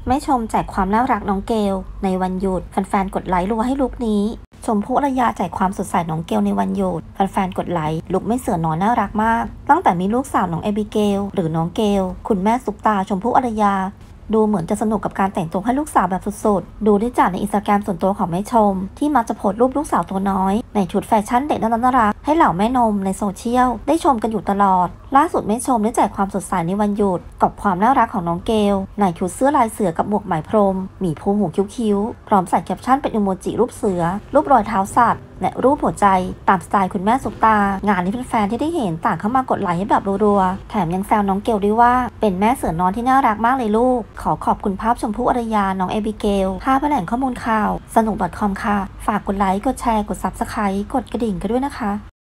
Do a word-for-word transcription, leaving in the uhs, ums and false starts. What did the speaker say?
ไม่ชมแจกความน่ารักน้องเกลในวันหยุดแฟนๆกดไลค์รัวให้ลุคนี้ชมพู่อารยาแจกความสดใสน้องเกลในวันหยุดแฟนๆกดไลค์ลุคไม่เสือน้อยน่ารักมากตั้งแต่มีลูกสาวน้องเอบิเกลหรือน้องเกลคุณแม่ซุปตาชมพู่อารยาดูเหมือนจะสนุกกับการแต่งตัวให้ลูกสาวแบบสุดๆดูได้จากในอินสตาแกรมส่วนตัวของแม่ชมที่มักจะโพสต์รูปลูกสาวตัวน้อยในชุดแฟชั่นเด็กน่ารักให้เหล่าแม่นมในโซเชียลได้ชมกันอยู่ตลอดล่าสุดแม่ชมได้แจกความสดใสในวันหยุดกับความน่ารักของน้องเกลในชุดเสื้อลายเสือกับหมวกไหมพรมหมีภูหูคิ้วๆพร้อมใส่แคปชั่นเป็นอีโมจิรูปเสือรูปรอยเท้าสัตว์และรูปหัวใจตามสไตล์คุณแม่ซุปตางานนี้แฟนๆที่ได้เห็นต่างเข้ามากดไลค์ให้แบบรัวๆแถมยังแซวน้องเกลด้วยว่าเป็นแม่เสือนอนที่น่ารักมากเลยลูกขอขอบคุณภาพชมพู่อารยาน้องเอบิเกลภาพแหล่งข้อมูลข่าวสนุก .com ค่ะฝากกดไลค์กดแชร์กด ซับสไครบ์ กดกระดิ่งกันด้วยนะคะ